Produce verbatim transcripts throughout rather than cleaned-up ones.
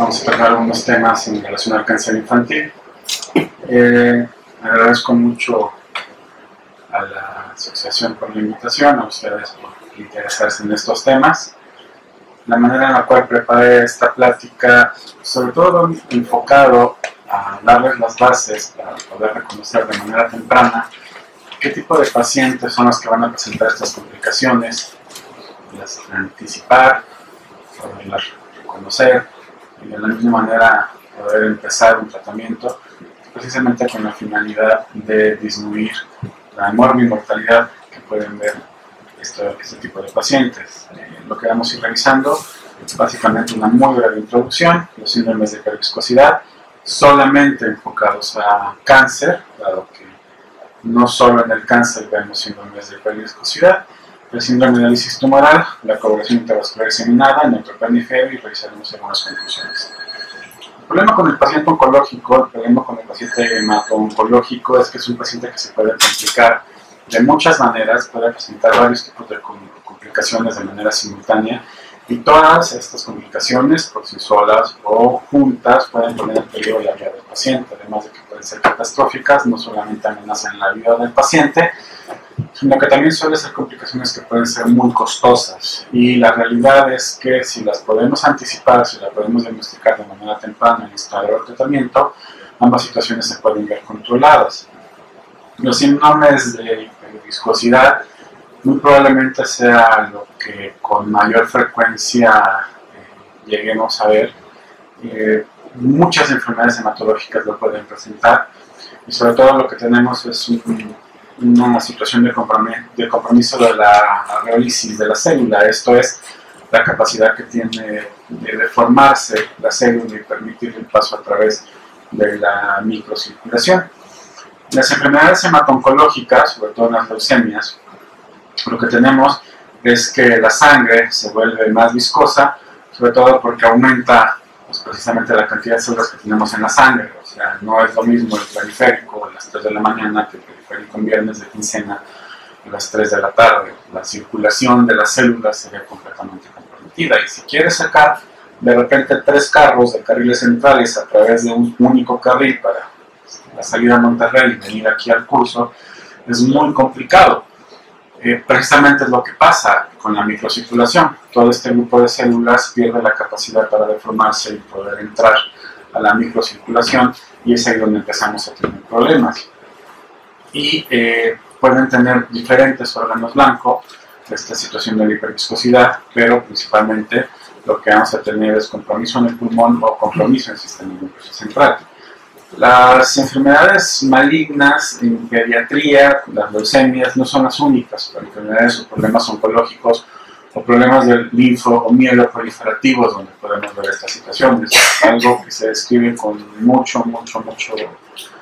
Vamos a tratar algunos temas en relación al cáncer infantil. Eh, agradezco mucho a la asociación por la invitación, a ustedes por interesarse en estos temas. La manera en la cual preparé esta plática, sobre todo enfocado a darles las bases para poder reconocer de manera temprana qué tipo de pacientes son los que van a presentar estas complicaciones, las anticipar, poderlas reconocer y de la misma manera poder empezar un tratamiento precisamente con la finalidad de disminuir la enorme mortalidad que pueden ver este, este tipo de pacientes. Eh, lo que vamos a ir revisando es básicamente una muy breve introducción, los síndromes de hiperviscosidad, solamente enfocados a cáncer, dado que no solo en el cáncer vemos síndromes de hiperviscosidad, el síndrome de lisis tumoral, la coagulación intravascular diseminada, neutropenia y fiebre, y revisaremos algunas conclusiones. El problema con el paciente oncológico, el problema con el paciente hemato-oncológico es que es un paciente que se puede complicar de muchas maneras, puede presentar varios tipos de complicaciones de manera simultánea, y todas estas complicaciones por sí solas o juntas pueden poner en peligro la vida del paciente, además de que pueden ser catastróficas, no solamente amenazan la vida del paciente, sino que también suelen ser complicaciones que pueden ser muy costosas. Y la realidad es que si las podemos anticipar, si las podemos diagnosticar de manera temprana y instalar el tratamiento, ambas situaciones se pueden ver controladas. Los síndromes de viscosidad muy probablemente sea lo que con mayor frecuencia eh, lleguemos a ver. Eh, muchas enfermedades hematológicas lo pueden presentar, y sobre todo lo que tenemos es un, una situación de compromiso, de compromiso de la areólisis de la célula, esto es, la capacidad que tiene de deformarse la célula y permitir el paso a través de la microcirculación. Las enfermedades hemato-oncológicas, sobre todo las leucemias, lo que tenemos es que la sangre se vuelve más viscosa, sobre todo porque aumenta pues, precisamente la cantidad de células que tenemos en la sangre. O sea, no es lo mismo el periférico a las tres de la mañana que el periférico en viernes de quincena a las tres de la tarde. La circulación de las células se ve completamente comprometida, y si quieres sacar de repente tres carros de carriles centrales a través de un único carril para la salida a Monterrey y venir aquí al curso, es muy complicado. Eh, precisamente es lo que pasa con la microcirculación. Todo este grupo de células pierde la capacidad para deformarse y poder entrar a la microcirculación, y es ahí donde empezamos a tener problemas. Y eh, pueden tener diferentes órganos blancos de esta situación de la hiperviscosidad, pero principalmente lo que vamos a tener es compromiso en el pulmón o compromiso en el sistema nervioso central. Las enfermedades malignas en pediatría, las leucemias, no son las únicas. Las enfermedades o problemas oncológicos o problemas del linfo o mieloproliferativos donde podemos ver estas situaciones. Algo que se describe con mucho, mucho, mucho, eh,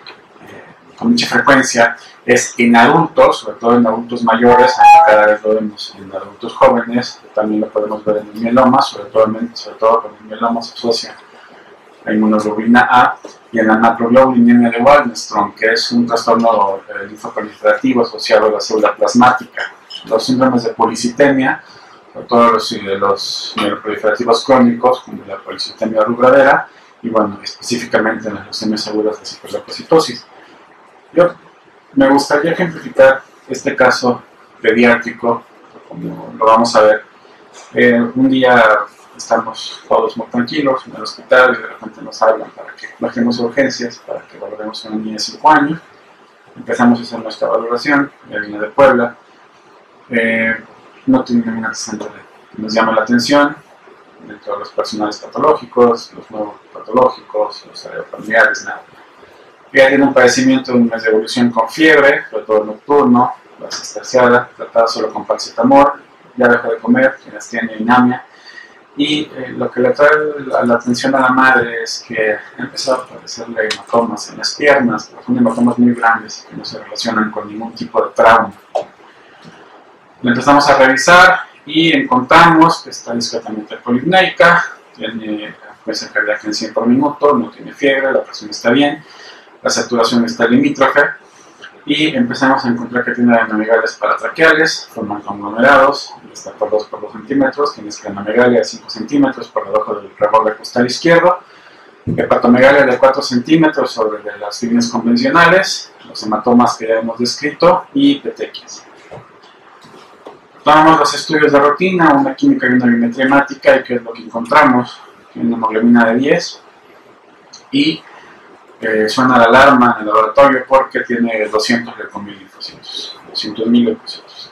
con mucha frecuencia es en adultos, sobre todo en adultos mayores, aunque cada vez lo vemos en adultos jóvenes, también lo podemos ver en el mieloma, sobre todo, sobre todo con el mieloma se asocia la inmunoglobulina A y en la macroglobulinemia de Waldenström, que es un trastorno eh, linfoproliferativo asociado a la célula plasmática. Los síndromes de policitemia, sobre todo los, los mieloproliferativos crónicos, como la policitemia rubradera, y bueno, específicamente en las leucemias agudas de cicoleucocitosis. Yo me gustaría ejemplificar este caso pediátrico, como lo vamos a ver. Eh, un día estamos todos muy tranquilos en el hospital y de repente nos hablan para que bajemos urgencias, para que valoremos a una niña de cinco años. Empezamos a hacer nuestra valoración, la niña de Puebla. Eh, no tiene ningún antecedente que nos llama la atención, dentro de los personales patológicos, los no patológicos, los familiares, nada. Ella tiene un padecimiento de un mes de evolución con fiebre, sobre todo nocturno, base terciada, tratada solo con paracetamol, ya dejó de comer, quienes tienen anemia. Y eh, lo que le trae la, la atención a la madre es que empezó a aparecerle hematomas en las piernas, son hematomas muy grandes que no se relacionan con ningún tipo de trauma. Le empezamos a revisar y encontramos que está discretamente polipneica, tiene frecuencia cardíaca en cien por minuto, no tiene fiebre, la presión está bien, la saturación está limítrofe, y empezamos a encontrar que tiene adenomegalia paratraqueales, forman conglomerados, está por dos por dos centímetros, tiene esplenomegalia de cinco centímetros por debajo del reborde costal izquierdo, hepatomegalia de cuatro centímetros sobre de las líneas convencionales, los hematomas que ya hemos descrito y petequias. Tomamos los estudios de rutina, una química y una biometría hemática, y qué es lo que encontramos. Tiene una hemoglobina de diez y eh, suena la alarma en el laboratorio porque tiene doscientos mil linfocitos, doscientos mil linfocitos.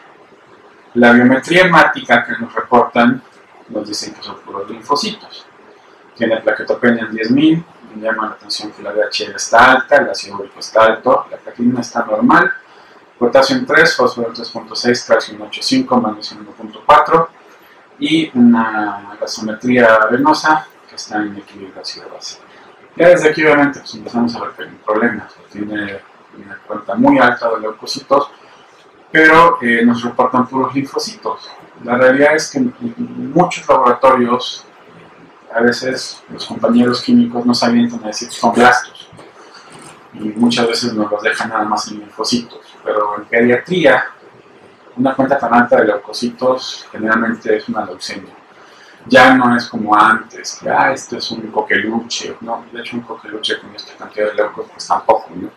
La biometría hemática que nos reportan nos dicen que son puros linfocitos. Tiene plaquetopenia en diez mil, me llama la atención que la D H L está alta, el ácido úrico está alto, la plaquetina está normal, potasio en tres, fósforo en tres punto seis, calcio en ocho punto cinco, magnesio en uno punto cuatro y una gasometría venosa que está en equilibrio ácido-base. Ya desde aquí obviamente pues empezamos a ver que hay un problema, tiene una cuenta muy alta de leucocitos, pero eh, nos reportan puros linfocitos. La realidad es que en muchos laboratorios a veces los compañeros químicos no avientan a decir que son blastos y muchas veces nos los dejan nada más en linfocitos, pero en pediatría una cuenta tan alta de leucocitos generalmente es una leucemia. Ya no es como antes, que ah, esto es un coqueluche, no, de hecho un coqueluche con esta cantidad de leucos pues tampoco, ¿no?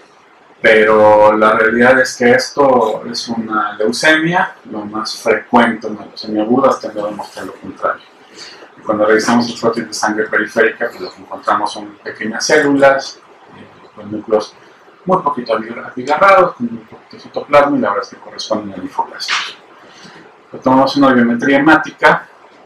Pero la realidad es que esto es una leucemia, lo más frecuente en la leucemia aguda hasta no demostrar lo contrario. Y cuando revisamos el fósil de sangre periférica, pues lo que encontramos son pequeñas células, eh, con núcleos muy poquito abigarrados, con un poquito de citoplasma y la verdad es que corresponden a linfoblastos. Tomamos una biometría hemática,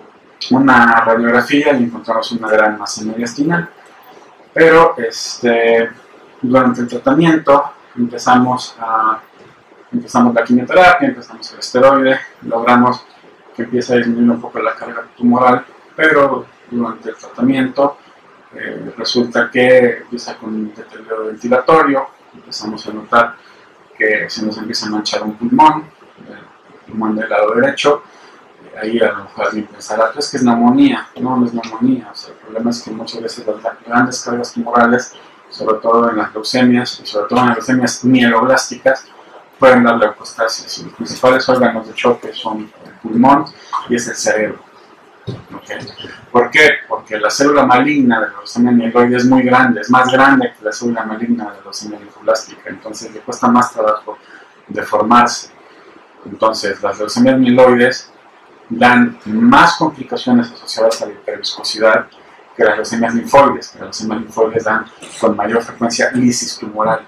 una radiografía y encontramos una gran masa mediastinal. Pero este, durante el tratamiento empezamos, a, empezamos la quimioterapia, empezamos el esteroide, logramos que empiece a disminuir un poco la carga tumoral, pero durante el tratamiento eh, resulta que empieza con un deterioro ventilatorio, empezamos a notar que se nos empieza a manchar un pulmón, el pulmón del lado derecho. Ahí a lo mejor alguien pensará, pues que es neumonía. No, no es neumonía. O sea, el problema es que muchas veces las grandes cargas tumorales, sobre todo en las leucemias, y sobre todo en las leucemias mieloblásticas, pueden dar leucostasis. Los principales órganos de choque son el pulmón y es el cerebro. ¿Okay? ¿Por qué? Porque la célula maligna de la leucemia mieloide es muy grande, es más grande que la célula maligna de la leucemia linfoblástica, entonces le cuesta más trabajo deformarse. Entonces, las leucemias mieloides dan más complicaciones asociadas a la hiperviscosidad que las leucemias linfoides, que las leucemias linfoides dan con mayor frecuencia lisis tumoral.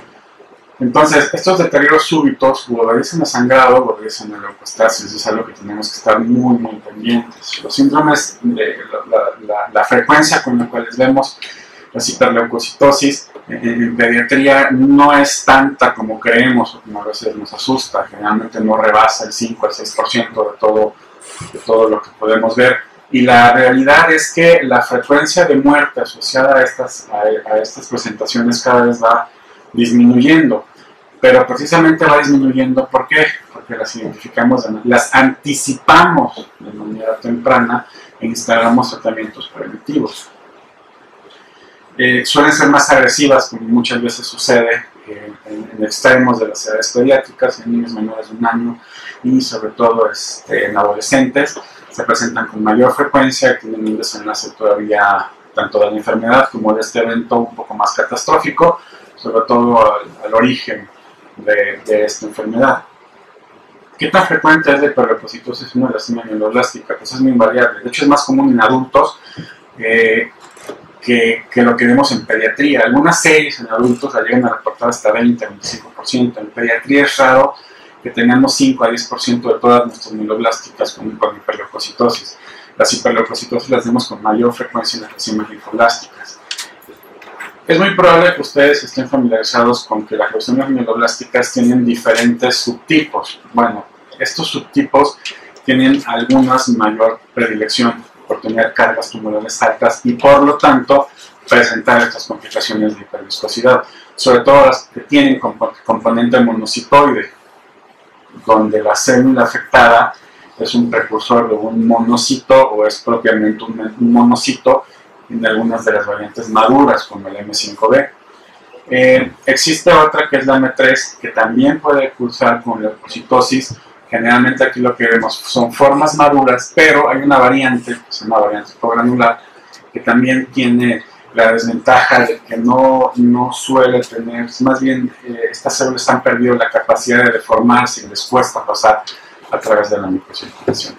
Entonces, estos deterioros súbitos obedecen a sangrado, obedecen a leucostasis, es algo que tenemos que estar muy, muy pendientes. Los síndromes, de la, la, la, la frecuencia con la cual vemos la hiperleucocitosis en, en pediatría no es tanta como creemos o como a veces nos asusta, generalmente no rebasa el cinco al seis por ciento de todo, de todo lo que podemos ver. Y la realidad es que la frecuencia de muerte asociada a estas, a, a estas presentaciones cada vez va disminuyendo. Pero precisamente va disminuyendo, ¿por qué? Porque las identificamos, las anticipamos de manera temprana e instalamos tratamientos preventivos. Eh, suelen ser más agresivas, como muchas veces sucede eh, en, en extremos de las edades pediátricas, en niños menores de un año y sobre todo este, en adolescentes. Se presentan con mayor frecuencia, tienen un desenlace todavía tanto de la enfermedad como de este evento un poco más catastrófico, sobre todo al, al origen de, de esta enfermedad. ¿Qué tan frecuente es la hiperleucocitosis en una leucemia mieloblástica? Pues es muy variable. De hecho, es más común en adultos eh, que, que lo que vemos en pediatría. Algunas series en adultos la llegan a reportar hasta veinte a veinticinco por ciento. En pediatría es raro que tengamos cinco a diez por ciento de todas nuestras mieloblásticas con, con hiperleucocitosis. Las hiperleucocitosis las vemos con mayor frecuencia en las leucemias linfoblásticas. Es muy probable que ustedes estén familiarizados con que las leucemias mieloblásticas tienen diferentes subtipos. Bueno, estos subtipos tienen algunas mayor predilección por tener cargas tumorales altas y por lo tanto presentar estas complicaciones de hiperviscosidad, sobre todo las que tienen comp componente monocitoide, donde la célula afectada es un precursor de un monocito o es propiamente un, un monocito en algunas de las variantes maduras como el M cinco B. Eh, existe otra que es la M tres, que también puede cursar con leucocitosis. Generalmente aquí lo que vemos son formas maduras, pero hay una variante, que se llama variante progranular, que también tiene la desventaja de que no, no suele tener, más bien eh, estas células han perdido la capacidad de deformarse y les cuesta pasar a través de la microcirculación.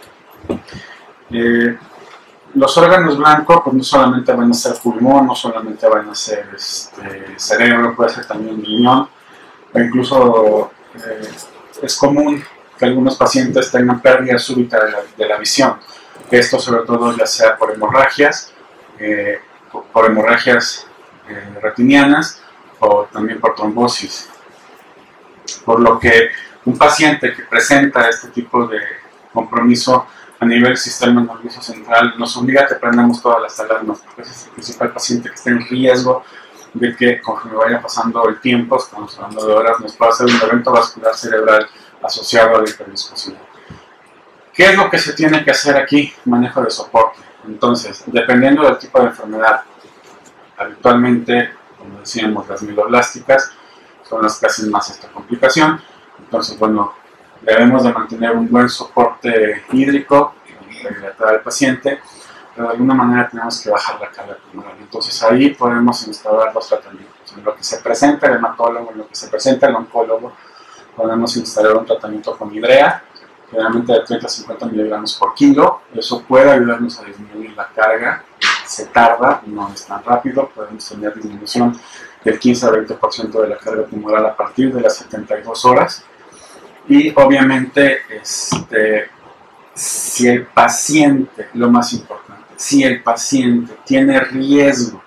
Eh, los órganos blancos pues no solamente van a ser pulmón, no solamente van a ser este, cerebro, puede ser también riñón, o incluso eh, es común que algunos pacientes tengan pérdida súbita de la, de la visión. Esto sobre todo ya sea por hemorragias, eh, por, por hemorragias eh, retinianas o también por trombosis. Por lo que un paciente que presenta este tipo de compromiso a nivel del sistema nervioso central nos obliga a que prendamos todas las alarmas, porque ese es el principal paciente que está en riesgo de que conforme vaya pasando el tiempo, estamos hablando de horas, nos pueda hacer un evento vascular cerebral asociado a la hiperviscosidad. ¿Qué es lo que se tiene que hacer aquí? Manejo de soporte. Entonces, dependiendo del tipo de enfermedad, habitualmente, como decíamos, las mieloblásticas son las que hacen más esta complicación. Entonces, bueno, debemos de mantener un buen soporte hídrico para hidratar al paciente, pero de alguna manera tenemos que bajar la carga pulmonar. Entonces ahí podemos instaurar los tratamientos. En lo que se presenta el hematólogo, en lo que se presenta el oncólogo, podemos instalar un tratamiento con hidrea, generalmente de treinta a cincuenta miligramos por kilo. Eso puede ayudarnos a disminuir la carga. Se tarda, no es tan rápido, podemos tener disminución del quince a veinte por ciento de la carga pulmonar a partir de las setenta y dos horas. Y obviamente, este, si el paciente, lo más importante, si el paciente tiene riesgo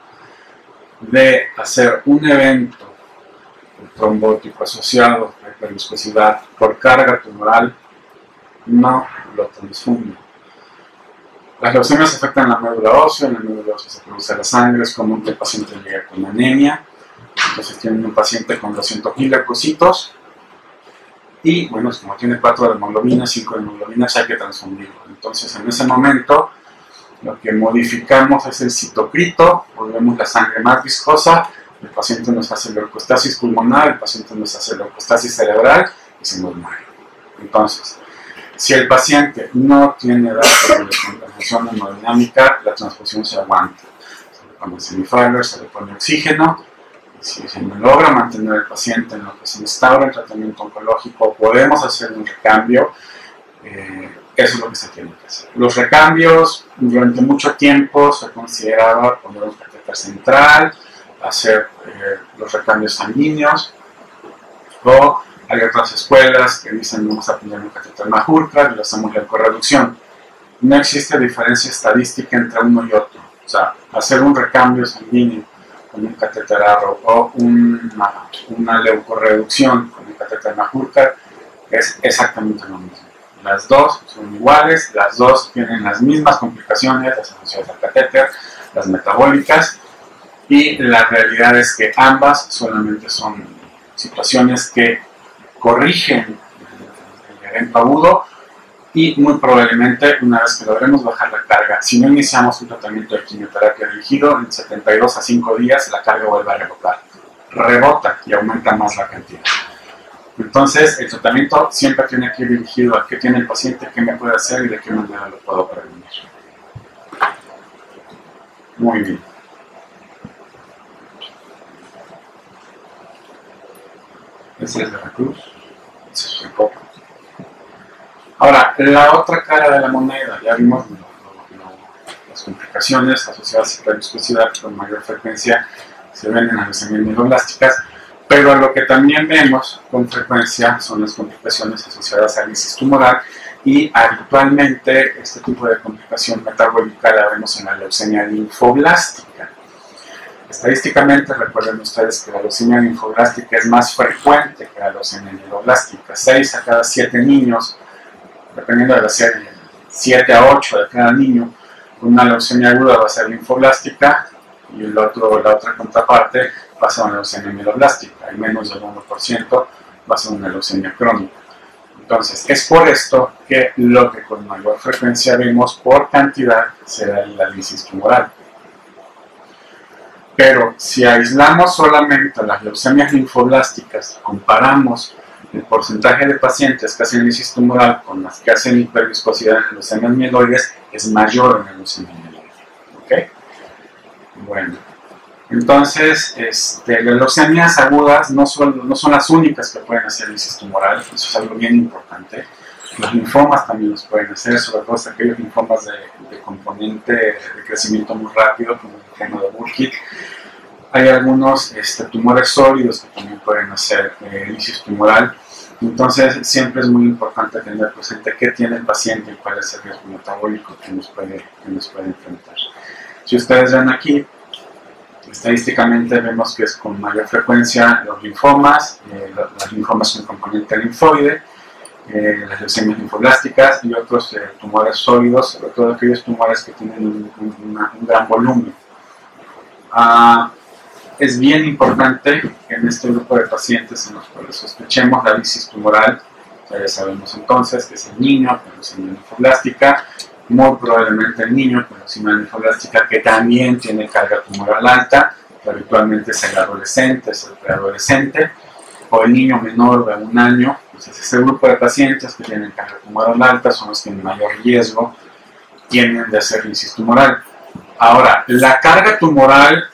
de hacer un evento trombótico asociado a hiperviscosidad por carga tumoral, no lo transfunde. Las leucemias afectan la médula ósea, en la médula ósea se produce la sangre, es común que el paciente llegue con anemia, entonces tienen un paciente con doscientos mil leucocitos, y bueno, como tiene cuatro de hemoglobina, cinco de hemoglobinas, hay que transfundirlo. Entonces en ese momento lo que modificamos es el citocrito, volvemos la sangre más viscosa, el paciente nos hace leucostasis pulmonar, el paciente nos hace leucostasis cerebral y se nos muere. Entonces, si el paciente no tiene datos de descompensación hemodinámica, la transfusión se aguanta. Se le pone semifiber, se le pone oxígeno. Si se logra mantener el paciente en lo que se instaura el tratamiento oncológico, podemos hacer un recambio. Eh, eso es lo que se tiene que hacer. Los recambios, durante mucho tiempo se consideraba poner un catéter central, hacer eh, los recambios sanguíneos, o hay otras escuelas que dicen vamos a poner un catéter Majorca y le hacemos la correducción. No existe diferencia estadística entre uno y otro. O sea, hacer un recambio sanguíneo con un catéter Arrow o una, una leucorreducción con un catéter Majorca es exactamente lo mismo. Las dos son iguales, las dos tienen las mismas complicaciones, las asociadas al catéter, las metabólicas, y la realidad es que ambas solamente son situaciones que corrigen el evento agudo y muy probablemente una vez que logremos bajar la carga, si no iniciamos un tratamiento de quimioterapia dirigido, en setenta y dos a cinco días la carga vuelve a rebotar, rebota y aumenta más la cantidad. Entonces el tratamiento siempre tiene que ir dirigido a qué tiene el paciente, qué me puede hacer y de qué manera lo puedo prevenir. Muy bien. Ese es Veracruz, ese es el copo. Ahora, la otra cara de la moneda, ya vimos lo, lo, lo, las complicaciones asociadas a hiperviscosidad con mayor frecuencia se ven en las leucemias mieloblásticas, pero lo que también vemos con frecuencia son las complicaciones asociadas a lisis tumoral y habitualmente este tipo de complicación metabólica la vemos en la leucemia linfoblástica. Estadísticamente, recuerden ustedes que la leucemia linfoblástica es más frecuente que la leucemia mieloblástica. seis a cada siete niños, dependiendo de la serie, siete a ocho de cada niño, una leucemia aguda va a ser linfoblástica y el otro, la otra contraparte va a ser una leucemia mieloblástica. El menos del uno por ciento va a ser una leucemia crónica. Entonces, es por esto que lo que con mayor frecuencia vemos por cantidad será la lisis tumoral. Pero si aislamos solamente las leucemias linfoblásticas, comparamos el porcentaje de pacientes que hacen lisis tumoral con las que hacen hiperviscosidad en leucemias mieloides, es mayor en la leucemia mieloide. ¿Okay? Bueno, entonces este, las leucemias agudas no son, no son las únicas que pueden hacer lisis tumoral, eso es algo bien importante. Los linfomas también los pueden hacer, sobre todo aquellos linfomas de, de componente de crecimiento muy rápido, como el linfoma de Burkitt. Hay algunos este, tumores sólidos que también pueden hacer eh, lisis tumoral. Entonces, siempre es muy importante tener presente qué tiene el paciente y cuál es el riesgo metabólico que nos puede, que nos puede enfrentar. Si ustedes ven aquí, estadísticamente vemos que es con mayor frecuencia los linfomas, eh, los linfomas con componente linfoide, eh, las leucemias linfoblásticas y otros eh, tumores sólidos, sobre todo aquellos tumores que tienen un, un, una, un gran volumen. Uh, es bien importante que en este grupo de pacientes en los cuales sospechemos la lisis tumoral, ya sabemos entonces que es el niño con leucemia linfoblástica, muy probablemente el niño con leucemia linfoblástica que también tiene carga tumoral alta, que habitualmente es el adolescente, es el preadolescente, o el niño menor de un año. Entonces ese grupo de pacientes que tienen carga tumoral alta son los que en mayor riesgo tienen de hacer lisis tumoral. Ahora, la carga tumoral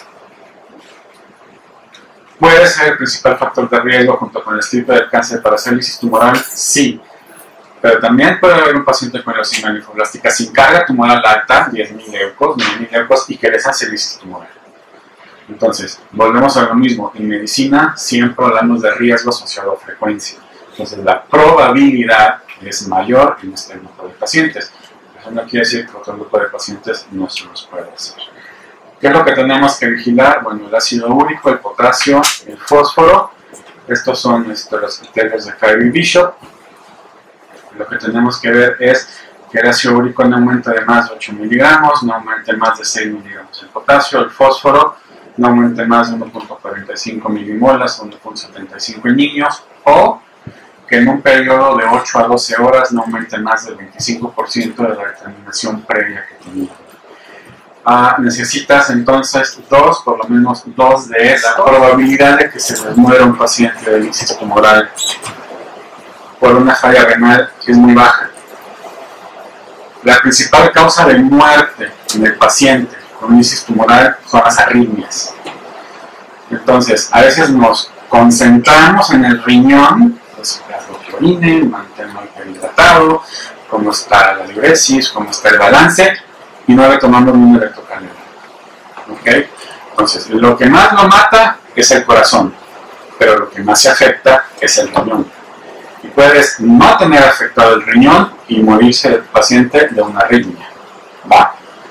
¿puede ser el principal factor de riesgo junto con el estirpe del cáncer para hacer lisis tumoral? Sí. Pero también puede haber un paciente con leucemia linfoblástica sin carga tumoral alta, diez mil leucos, nueve mil leucos, y que les hace lisis tumoral. Entonces, volvemos a lo mismo. En medicina siempre hablamos de riesgo asociado a frecuencia. Entonces, la probabilidad es mayor en este grupo de pacientes. Eso no quiere decir que otro grupo de pacientes no se los puede hacer. ¿Qué es lo que tenemos que vigilar? Bueno, el ácido úrico, el potasio, el fósforo. Estos son estos, los criterios de Kirby Bishop. Lo que tenemos que ver es que el ácido úrico no aumente de más de ocho miligramos, no aumente más de seis miligramos. El potasio, el fósforo, no aumente más de uno punto cuarenta y cinco milimolas, uno punto setenta y cinco en niños, o que en un periodo de ocho a doce horas no aumente más del veinticinco por ciento de la determinación previa que tenía. Ah, necesitas entonces dos, por lo menos dos de esas. La probabilidad de que se les muera un paciente de lisis tumoral por una falla renal es muy baja. La principal causa de muerte en el paciente con lisis tumoral son las arritmias. Entonces, a veces nos concentramos en el riñón, pues que orine, mantenerlo hidratado, cómo está la diuresis, cómo está el balance, y no le tomamos un electrocardiograma. ¿Okay? Entonces, lo que más lo mata es el corazón, pero lo que más se afecta es el riñón. Y puedes no tener afectado el riñón y morirse el paciente de una arritmia. ¿Va?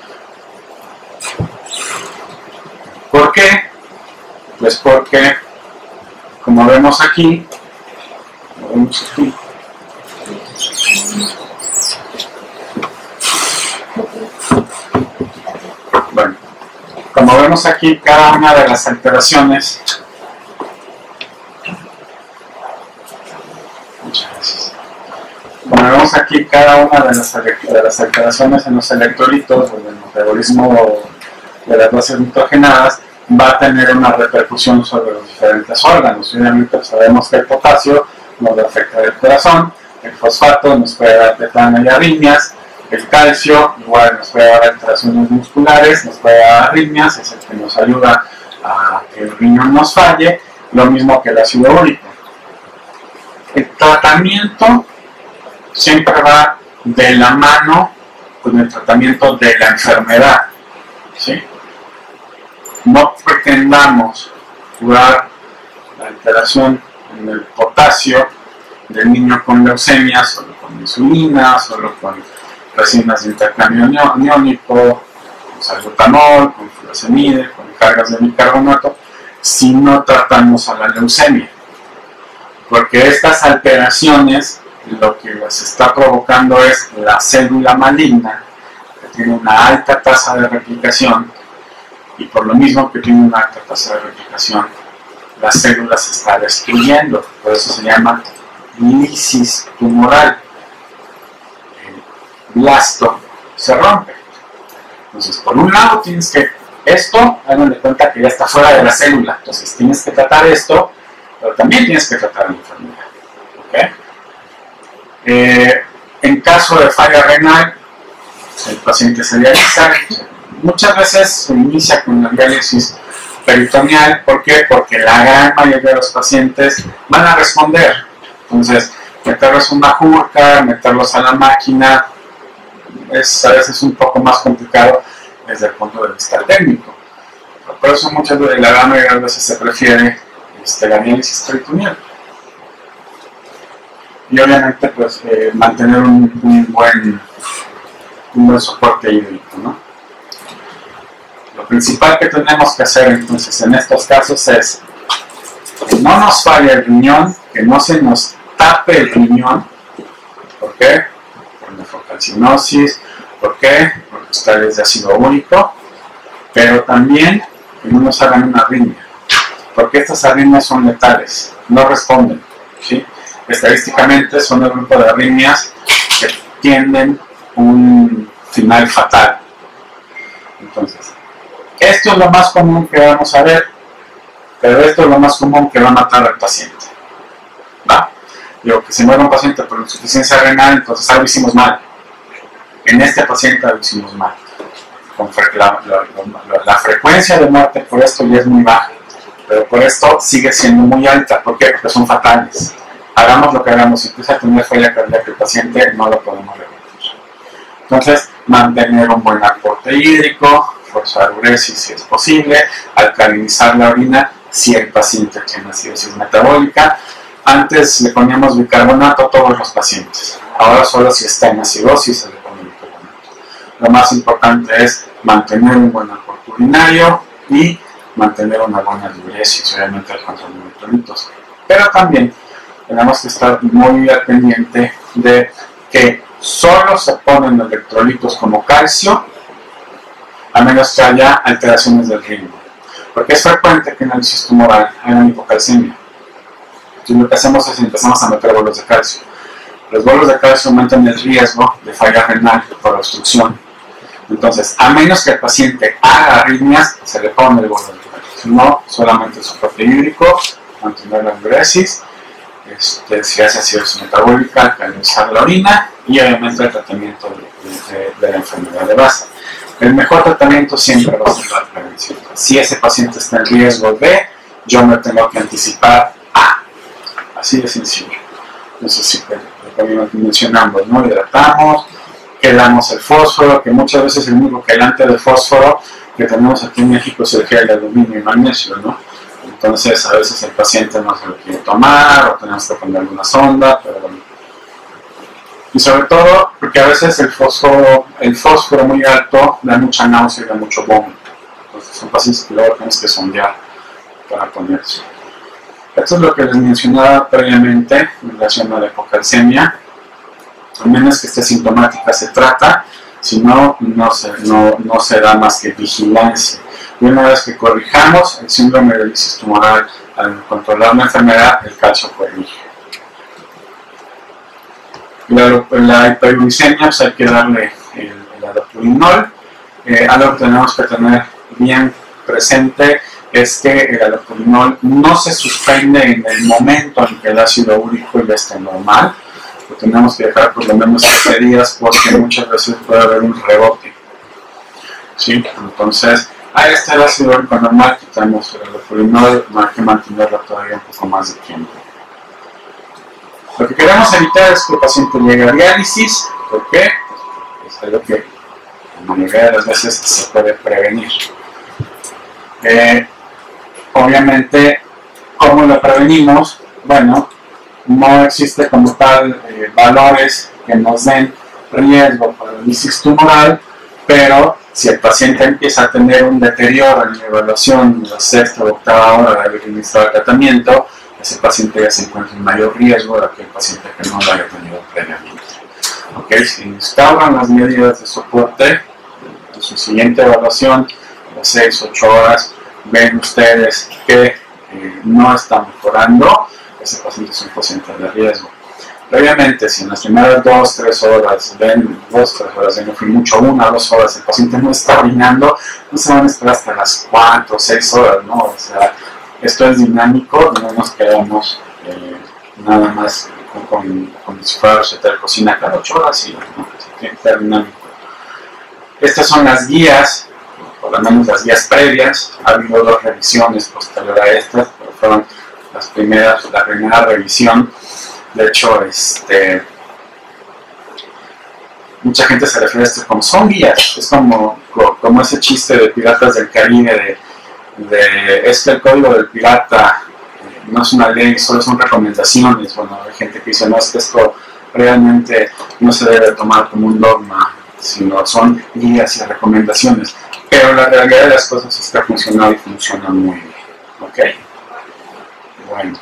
¿Por qué? Pues porque, como vemos aquí, como vemos aquí, bueno, como vemos aquí, cada una de las alteraciones, muchas gracias. Como vemos aquí, cada una de las, de las alteraciones en los electrolitos o del metabolismo de las bases nitrogenadas va a tener una repercusión sobre los diferentes órganos. Obviamente sabemos que el potasio nos afecta el corazón, el fosfato nos puede dar tetano y arritmias, el calcio igual nos puede dar alteraciones musculares, nos puede dar arritmias, es el que nos ayuda a que el riñón nos falle, lo mismo que el ácido úrico. El tratamiento siempre va de la mano con el tratamiento de la enfermedad, ¿sí? No pretendamos curar la alteración en el potasio del niño con leucemia solo con insulina, solo con resinas de intercambio aniónico, con salbutamol, con furosemide, con cargas de bicarbonato, si no tratamos a la leucemia. Porque estas alteraciones lo que las está provocando es la célula maligna, que tiene una alta tasa de replicación, y por lo mismo que tiene una alta tasa de replicación, la célula se está destruyendo, por eso se llama lisis tumoral. El blasto se rompe. Entonces, por un lado tienes que Esto, hagan de cuenta que ya está fuera de la célula, entonces tienes que tratar esto, pero también tienes que tratar la enfermedad. ¿Okay? Eh, en caso de falla renal, el paciente se dializa. Muchas veces se inicia con la diálisis peritoneal. ¿Por qué? Porque la gran mayoría de los pacientes van a responder. Entonces, meterlos en una jurca, meterlos a la máquina, es a veces un poco más complicado desde el punto de vista técnico. Por eso muchas veces, la gran mayoría de veces se prefiere este, la diálisis peritoneal. Y obviamente pues eh, mantener un, un, buen, un buen soporte hídrico, ¿no? Lo principal que tenemos que hacer entonces en estos casos es que no nos falle el riñón, que no se nos tape el riñón. ¿Por qué? Por nefrocalcinosis. ¿Por qué? Por cristales de ácido úrico. Pero también que no nos hagan una arritmia, porque estas arritmias son letales, no responden, ¿sí? Estadísticamente son el grupo de arritmias que tienen un final fatal. Entonces, esto es lo más común que vamos a ver, pero esto es lo más común que va a matar al paciente. ¿Va? Digo, que se muere un paciente por insuficiencia renal, entonces algo hicimos mal. En este paciente algo hicimos mal. Con la, la, la, la frecuencia de muerte por esto ya es muy baja, pero por esto sigue siendo muy alta. ¿Por qué? Porque son fatales. Hagamos lo que hagamos, si empieza a tener falla cardíaca el paciente, no lo podemos revertir. Entonces, mantener un buen aporte hídrico, forzar uresis si es posible, alcalinizar la orina si el paciente tiene acidosis metabólica. Antes le poníamos bicarbonato a todos los pacientes, ahora solo si está en acidosis se le pone bicarbonato. Lo más importante es mantener un buen aporte urinario y mantener una buena diuresis, obviamente el control de electrolitos. Pero también tenemos que estar muy al pendiente de que solo se ponen electrolitos como calcio a menos que haya alteraciones del ritmo, porque es frecuente que en análisis tumoral haya hipocalcemia. Entonces lo que hacemos es empezamos a meter bolos de calcio. Los bolos de calcio aumentan el riesgo de falla renal por obstrucción. Entonces, a menos que el paciente haga arritmias, se le pone el bolo de calcio. Si no, solamente el soporte hídrico, mantener la diuresis, este, si hace acidosis metabólica, alcalinizar la orina y obviamente el tratamiento de, de, de la enfermedad de base. El mejor tratamiento siempre va a ser la prevención. Si ese paciente está en riesgo de, yo me tengo que anticipar a. Así de sencillo. Entonces, sí, como mencionamos, ¿no? Hidratamos, quelamos el fósforo, que muchas veces el único quelante de fósforo que tenemos aquí en México es el gel de aluminio y magnesio, ¿no? Entonces, a veces el paciente no se lo quiere tomar, o tenemos que poner alguna sonda, pero bueno. Y sobre todo, porque a veces el fósforo, el fósforo muy alto da mucha náusea y da mucho vómito. Entonces, son pacientes que luego tienes que sondear para ponerse. Esto es lo que les mencionaba previamente en relación a la hipocalcemia. A menos que esté sintomática se trata, si no, no se, no, no se da más que vigilancia. Y una vez que corrijamos el síndrome de lisis tumoral al controlar la enfermedad, el calcio corrige. La, la hiperglicemia, pues hay que darle el, el allopurinol. Eh, algo que tenemos que tener bien presente es que el allopurinol no se suspende en el momento en que el ácido úrico ya esté normal. Lo tenemos que dejar por lo menos siete días porque muchas veces puede haber un rebote. ¿Sí? Entonces, ahí está el ácido úrico normal, quitamos el allopurinol, hay que mantenerlo todavía un poco más de tiempo. Lo que queremos evitar es que el paciente llegue a diálisis. ¿Por qué? Pues es algo que la mayoría de las veces se puede prevenir. Eh, obviamente, ¿cómo lo prevenimos? Bueno, no existe como tal eh, valores que nos den riesgo para la lisis tumoral, pero si el paciente empieza a tener un deterioro en la evaluación de la sexta o octava hora de haber iniciado el tratamiento, ese paciente ya se encuentra en mayor riesgo de aquel paciente que no lo haya tenido previamente. Okay, si instauran las medidas de soporte, en su siguiente evaluación, a las seis a ocho horas, ven ustedes que eh, no está mejorando, ese paciente es un paciente de riesgo. Obviamente, si en las primeras dos, tres horas, ven, dos, tres horas, de no fui mucho, una, dos horas, el paciente no está orinando, no se van a esperar hasta las cuatro, seis horas, ¿no? O sea, esto es dinámico, no nos quedamos eh, nada más con, con, con si fuera la cocina cada ocho horas, y ¿no? Tiene que ser dinámico. Estas son las guías, por lo menos las guías previas. Ha habido dos revisiones posteriores a estas, pero fueron las primeras, la primera revisión. De hecho, este, mucha gente se refiere a esto como son guías, es como, como ese chiste de Piratas del Caribe, de, de es que el código del pirata no es una ley, solo son recomendaciones. Bueno, hay gente que dice, no, es que esto realmente no se debe tomar como un dogma, sino son guías y recomendaciones. Pero la realidad de las cosas es que ha funcionado y funciona muy bien. ¿Ok? Bueno.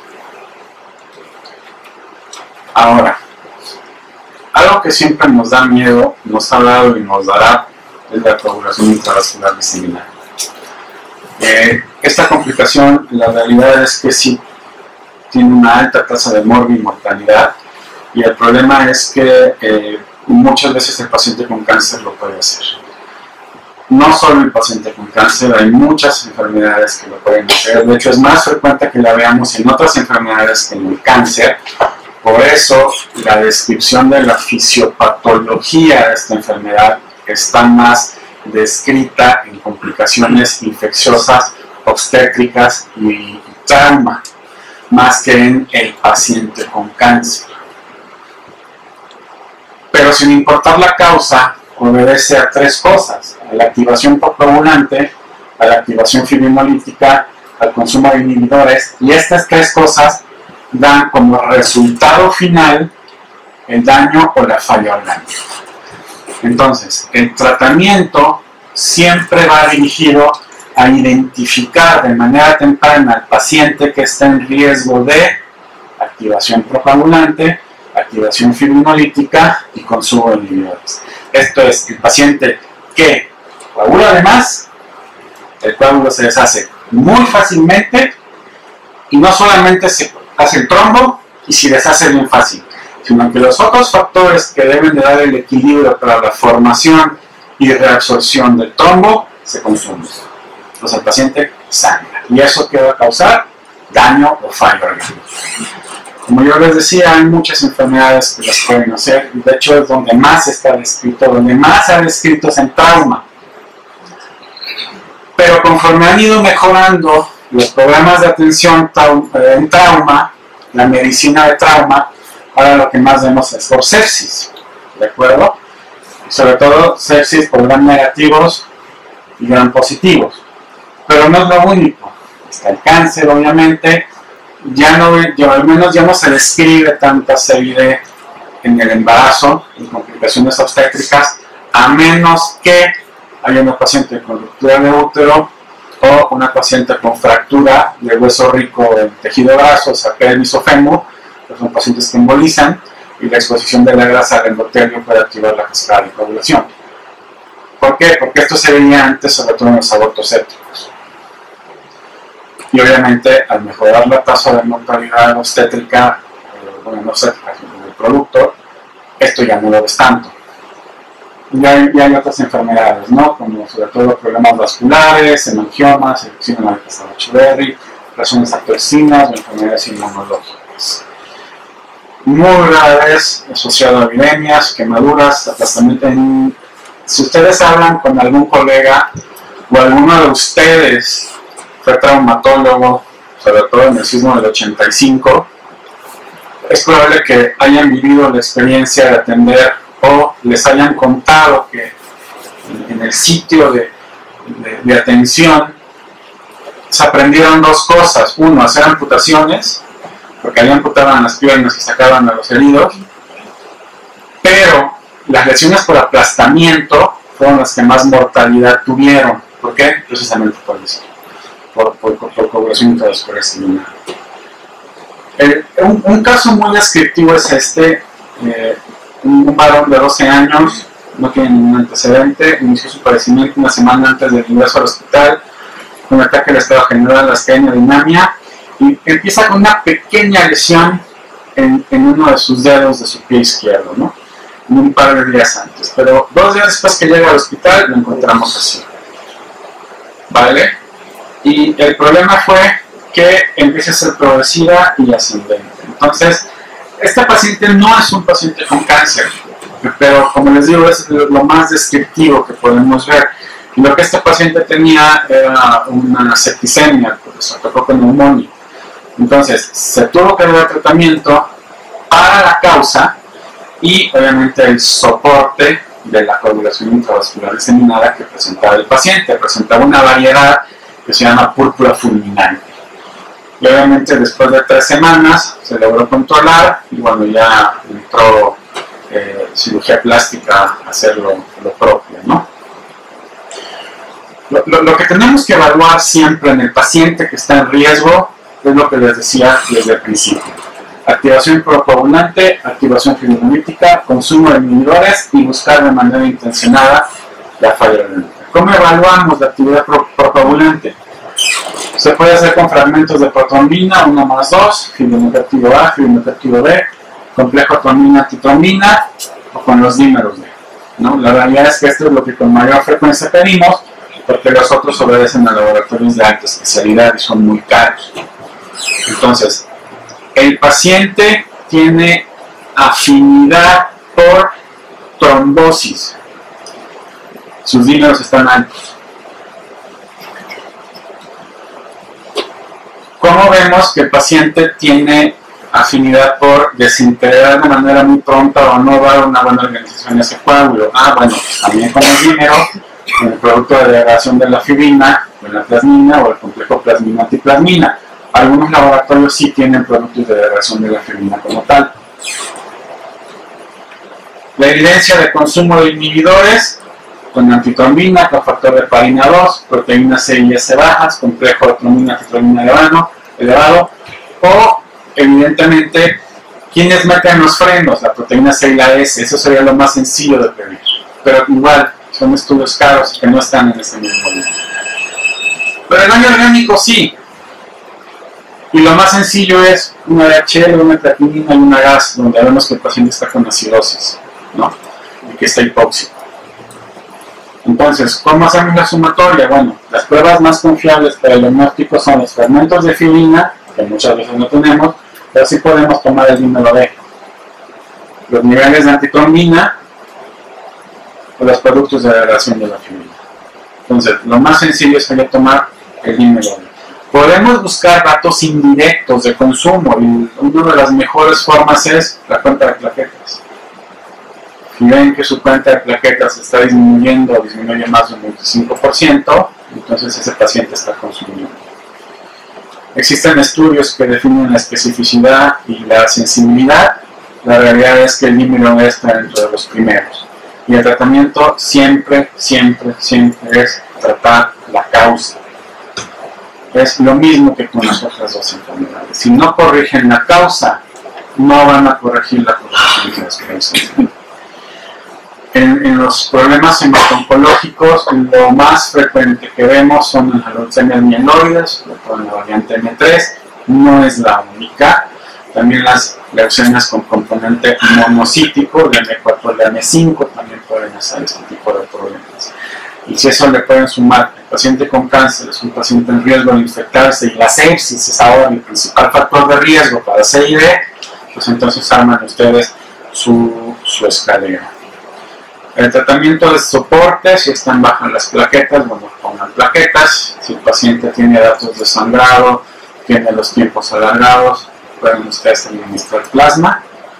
Ahora, algo que siempre nos da miedo, nos ha dado y nos dará, es la coagulación intravascular diseminada. Eh, esta complicación, la realidad es que sí tiene una alta tasa de morbi y mortalidad, y el problema es que eh, muchas veces el paciente con cáncer lo puede hacer. No solo el paciente con cáncer, hay muchas enfermedades que lo pueden hacer. De hecho, es más frecuente que la veamos en otras enfermedades que en el cáncer. Por eso, la descripción de la fisiopatología de esta enfermedad está más descrita en complicaciones infecciosas, obstétricas y trauma, más que en el paciente con cáncer. Pero sin importar la causa, obedece a tres cosas: a la activación coagulante, a la activación fibrinolítica, al consumo de inhibidores, y estas tres cosas dan como resultado final el daño o la falla orgánica. Entonces, el tratamiento siempre va dirigido a identificar de manera temprana al paciente que está en riesgo de activación procoagulante, activación fibrinolítica y consumo de inhibidores. Esto es, el paciente que coagula de más, el coágulo se deshace muy fácilmente, y no solamente se hace el trombo y se deshace bien fácil, sino que los otros factores que deben de dar el equilibrio para la formación y reabsorción del trombo se consumen. Entonces el paciente sangra, y eso que va a causar daño o fallo orgánico. Como yo les decía, hay muchas enfermedades que las pueden hacer, y de hecho es donde más está descrito, donde más se ha descrito es en trauma. Pero conforme han ido mejorando los programas de atención trau en trauma, la medicina de trauma, ahora lo que más vemos es por sepsis, ¿de acuerdo? Sobre todo sepsis por gran negativos y gran positivos. Pero no es lo único. Está el cáncer, obviamente. Ya no, yo, al menos ya no se describe tanta C I D en el embarazo y complicaciones obstétricas, a menos que haya una paciente con ruptura de útero o una paciente con fractura de hueso rico en tejido graso, o sea, pelvis o fémur, que son pacientes que embolizan, y la exposición de la grasa al endotelio puede activar la cascada de coagulación. ¿Por qué? Porque esto se veía antes, sobre todo en los abortos sépticos. Y obviamente, al mejorar la tasa de mortalidad obstétrica, eh, bueno, no obstétrica, sino del producto, esto ya no lo ves tanto. Y hay, y hay otras enfermedades, ¿no? Como sobre todo problemas vasculares, hemangiomas, síndrome de Castaño-Berry, reacciones a toxinas o enfermedades inmunológicas. Muy rara vez asociado a viremias, quemaduras, aplastamiento en... Si ustedes hablan con algún colega o alguno de ustedes fue traumatólogo, sobre todo en el sismo del ochenta y cinco, es probable que hayan vivido la experiencia de atender o les hayan contado que en el sitio de, de, de atención se aprendieron dos cosas. Uno, hacer amputaciones, porque ahí amputaban las piernas y sacaban a los heridos, pero las lesiones por aplastamiento fueron las que más mortalidad tuvieron. ¿Por qué? Precisamente por eso, por, por, por, por coagulación intravascular diseminada. Eh, un, un caso muy descriptivo es este. eh, un varón de doce años, no tiene ningún antecedente, inició su padecimiento una semana antes del ingreso al hospital, con ataque del estado general de la hemodinamia, y empieza con una pequeña lesión en, en uno de sus dedos de su pie izquierdo, ¿no? Un par de días antes, pero dos días después que llega al hospital lo encontramos así, ¿vale? Y el problema fue que empieza a ser progresiva y ascendente. Entonces, esta paciente no es un paciente con cáncer, pero como les digo, es lo más descriptivo que podemos ver. Y lo que esta paciente tenía era una septicemia, por eso tocó con neumonía. Entonces, se tuvo que dar tratamiento para la causa y obviamente el soporte de la coagulación intravascular diseminada que presentaba el paciente. Presentaba una variedad que se llama púrpura fulminante. Y obviamente después de tres semanas se logró controlar y bueno, ya entró eh, cirugía plástica a hacer lo, lo propio, ¿no? Lo, lo, lo que tenemos que evaluar siempre en el paciente que está en riesgo es lo que les decía desde el principio. Activación procoagulante, activación fibrinolítica, consumo de inhibidores y buscar de manera intencionada la falla renal. ¿Cómo evaluamos la actividad pro procoagulante? Se puede hacer con fragmentos de protrombina, uno más dos, fibrinolítico A, fibrinolítico B, complejo trombina-antitrombina o con los dímeros D, ¿no? La realidad es que esto es lo que con mayor frecuencia pedimos porque los otros obedecen a laboratorios de alta especialidad y son muy caros. Entonces, el paciente tiene afinidad por trombosis. Sus dímeros están altos. ¿Cómo vemos que el paciente tiene afinidad por desintegrar de manera muy pronta o no dar una buena organización de ese coágulo? Ah, bueno, pues también con el dímero, con el producto de degradación de la fibrina, con la plasmina o el complejo plasmina-antiplasmina. Algunos laboratorios sí tienen productos de degradación de la fibrina como tal. La evidencia de consumo de inhibidores con antitrombina, con factor de heparina dos, proteína C y S bajas, complejo de trombina, antitrombina elevado, elevado, o evidentemente quienes meten los frenos, la proteína C y la S, eso sería lo más sencillo de pedir, pero igual son estudios caros que no están en ese mismo nivel. Pero el daño orgánico sí. Y lo más sencillo es una D H L, una creatinina y una gas, donde vemos que el paciente está con acidosis, ¿no? Y que está hipóxico. Entonces, ¿cómo hacemos la sumatoria? Bueno, las pruebas más confiables para el diagnóstico son los fragmentos de fibrina, que muchas veces no tenemos, pero sí podemos tomar el dímero D. Los niveles de antitrombina o los productos de degradación de la fibrina. Entonces, lo más sencillo sería tomar el dímero D. Podemos buscar datos indirectos de consumo y una de las mejores formas es la cuenta de plaquetas. Si ven que su cuenta de plaquetas está disminuyendo o disminuye más de un veinticinco por ciento, entonces ese paciente está consumiendo. Existen estudios que definen la especificidad y la sensibilidad. La realidad es que el dímero D está dentro de los primeros. Y el tratamiento siempre, siempre, siempre es tratar la causa. Es lo mismo que con las otras dos enfermedades. Si no corrigen la causa, no van a corregir la corrección de las causas. En, en los problemas hemato-oncológicos, lo más frecuente que vemos son las leucemias mieloides, con la variante M tres, no es la única. También las leucemias con componente monocítico, de M cuatro y M cinco, también pueden hacer este tipo de problemas. Y si eso le pueden sumar, el paciente con cáncer es un paciente en riesgo de infectarse y la sepsis es ahora el principal factor de riesgo para C I D, pues entonces arman ustedes su, su escalera. El tratamiento de soporte, si están bajas las plaquetas, bueno, pongan plaquetas. Si el paciente tiene datos de sangrado, tiene los tiempos alargados, pueden ustedes administrar plasma.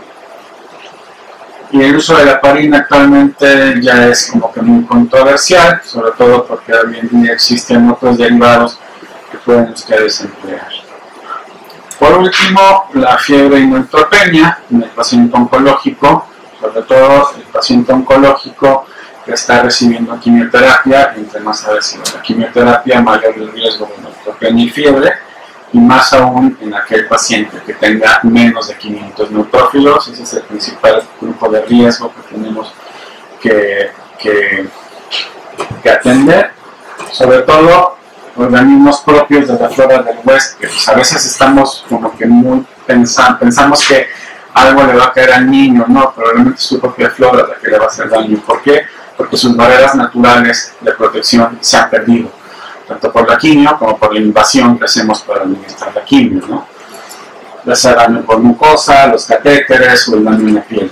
Y el uso de la heparina actualmente ya es como que muy controversial, sobre todo porque hoy en día existen otros derivados que pueden ustedes emplear. Por último, la fiebre y neutropenia en el paciente oncológico, sobre todo el paciente oncológico que está recibiendo quimioterapia, entre más agresiva la quimioterapia, mayor el riesgo de neutropenia y fiebre, y más aún en aquel paciente que tenga menos de quinientos neutrófilos. Ese es el principal grupo de riesgo que tenemos que, que, que atender, sobre todo organismos propios de la flora del oeste, que pues a veces estamos como que muy pensando, pensamos que algo le va a caer al niño, no, probablemente su propia flora la que le va a hacer daño. ¿Por qué? Porque sus barreras naturales de protección se han perdido, tanto por la quimio como por la invasión que hacemos para administrar la quimio, ¿no? Ya sea daño por mucosa, los catéteres o el daño en la piel.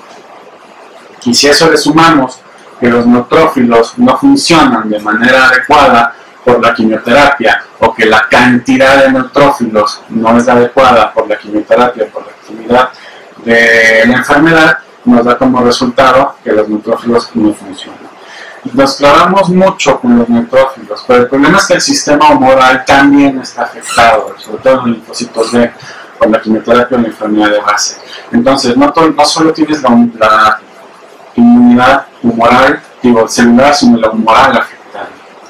Y si a eso le sumamos que los neutrófilos no funcionan de manera adecuada por la quimioterapia, o que la cantidad de neutrófilos no es adecuada por la quimioterapia, por la actividad de la enfermedad, nos da como resultado que los neutrófilos no funcionan. Nos clavamos mucho con los neutrófilos, pero el problema es que el sistema humoral también está afectado, sobre todo los linfocitos B, con la quimioterapia o la enfermedad de base. Entonces, no, to- no solo tienes la, la inmunidad humoral, digo, celular, sino la humoral afectada.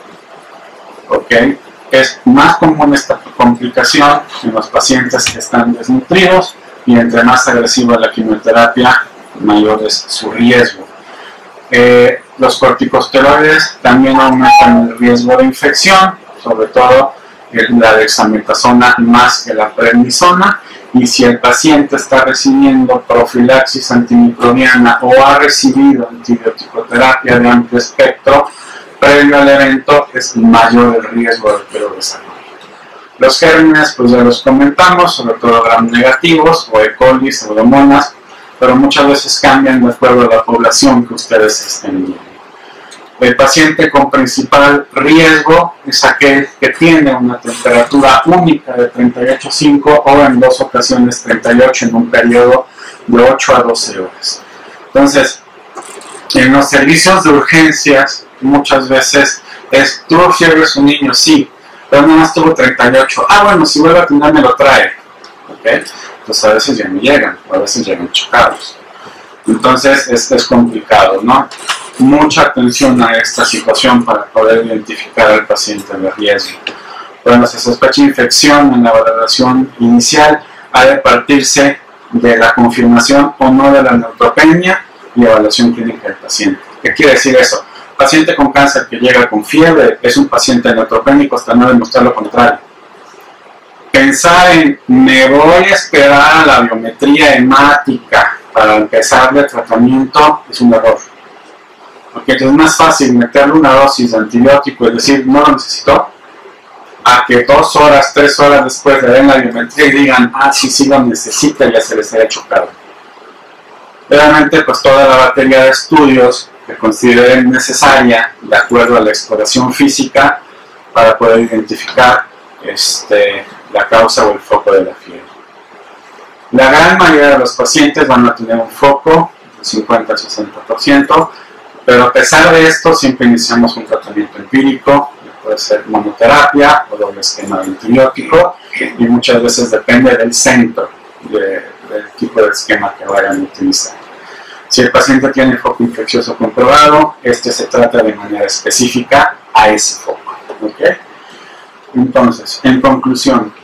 ¿Ok? Es más común esta complicación en los pacientes que están desnutridos, y entre más agresiva la quimioterapia, mayor es su riesgo. Eh, los corticosteroides también aumentan el riesgo de infección, sobre todo la dexametasona más que la prednisona, y si el paciente está recibiendo profilaxis antimicrobiana o ha recibido antibiótico-terapia de amplio espectro, previo al evento es mayor el riesgo de perodesarrollo. Los gérmenes, pues ya los comentamos, sobre todo gram negativos o E. coli, pseudomonas, pero muchas veces cambian de acuerdo a la población que ustedes estén viendo. El paciente con principal riesgo es aquel que tiene una temperatura única de treinta y ocho punto cinco o en dos ocasiones treinta y ocho en un periodo de ocho a doce horas. Entonces, en los servicios de urgencias muchas veces es, ¿tuvo fiebre su niño? Sí, pero nada más tuvo treinta y ocho. Ah, bueno, si vuelve a tener me lo trae. ¿Okay? Pues a veces ya no llegan, o a veces llegan chocados. Entonces es, es complicado, ¿no? Mucha atención a esta situación para poder identificar al paciente de riesgo. Cuando se sospecha infección en la valoración inicial, ha de partirse de la confirmación o no de la neutropenia y evaluación clínica del paciente. ¿Qué quiere decir eso? Paciente con cáncer que llega con fiebre es un paciente neutropénico hasta no demostrar lo contrario. Pensar en me voy a esperar a la biometría hemática para empezar el tratamiento es un error. Porque es más fácil meterle una dosis de antibiótico y decir no lo necesito, a que dos horas, tres horas después le den la biometría y digan, ah, sí, sí lo necesita y ya se les haya chocado. Realmente, pues toda la batería de estudios que consideren necesaria, de acuerdo a la exploración física, para poder identificar este, la causa o el foco de la fiebre. La gran mayoría de los pacientes van a tener un foco, del cincuenta al sesenta por ciento, pero a pesar de esto, siempre iniciamos un tratamiento empírico, puede ser monoterapia o doble esquema de antibiótico, y muchas veces depende del centro, de, del tipo de esquema que vayan a utilizar. Si el paciente tiene foco infeccioso comprobado, este se trata de manera específica a ese foco. ¿Okay? Entonces, en conclusión,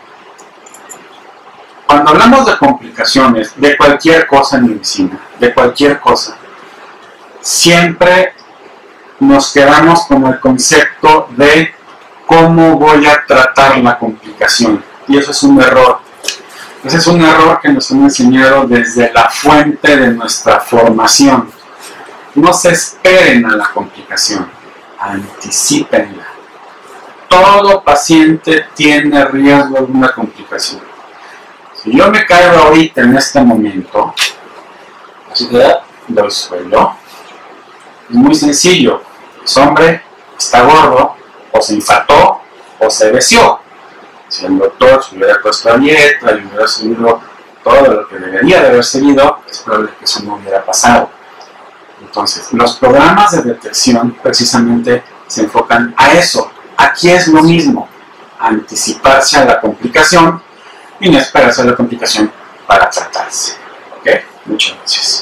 cuando hablamos de complicaciones de cualquier cosa en medicina, de cualquier cosa, siempre nos quedamos con el concepto de cómo voy a tratar la complicación. Y eso es un error. Ese es un error que nos han enseñado desde la fuente de nuestra formación. No se esperen a la complicación, anticípenla. Todo paciente tiene riesgo de una complicación. Si yo me caigo ahorita en este momento, así que doy suelo, es muy sencillo. Ese hombre está gordo, o se infartó, o se deseó. Si el doctor se hubiera puesto a dieta y hubiera seguido todo lo que debería de haber seguido, es probable que eso no hubiera pasado. Entonces, los programas de detección precisamente se enfocan a eso. Aquí es lo mismo, anticiparse a la complicación y no esperarse a la complicación para tratarse. ¿Ok? Muchas gracias.